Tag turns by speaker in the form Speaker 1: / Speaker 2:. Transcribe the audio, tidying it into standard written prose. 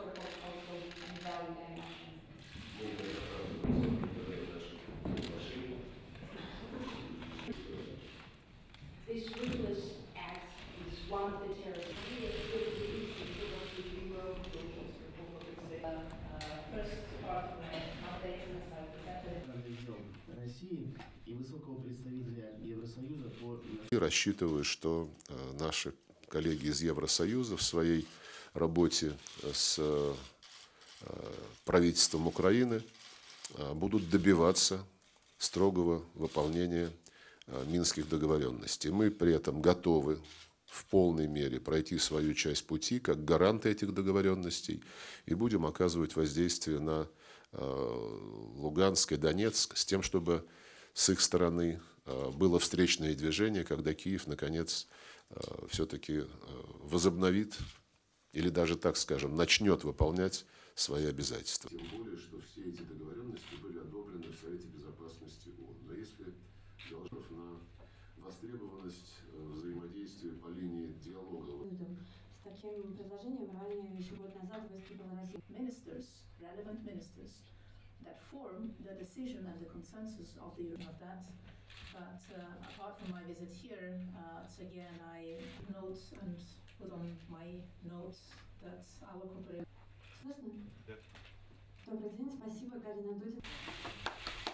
Speaker 1: This ruthless act is one of the terrorists. First part of my update, as I presented.
Speaker 2: России и высокого представителя Евросоюза по...
Speaker 3: И рассчитываю, что наши коллеги из Евросоюза в своей работе с правительством Украины будут добиваться строгого выполнения минских договоренностей. Мы при этом готовы в полной мере пройти свою часть пути как гаранты этих договоренностей и будем оказывать воздействие на Луганск и Донецк с тем, чтобы с их стороны было встречное движение, когда Киев, наконец, все-таки возобновит или даже, так скажем, начнет выполнять свои обязательства. Тем более, что все эти договоренности были одобрены в Совете Безопасности ООН. Но если должно на востребованность взаимодействия по линии диалога.
Speaker 4: С таким предложением ранее еще год назад выступила Россия.
Speaker 1: Ministers, relevant ministers, that form the decision and the consensus of the Union of that. But apart from my visit here, again I note and put on my notes that our cooperation.
Speaker 4: Слышно? Добрый день, спасибо, Галина Дудина.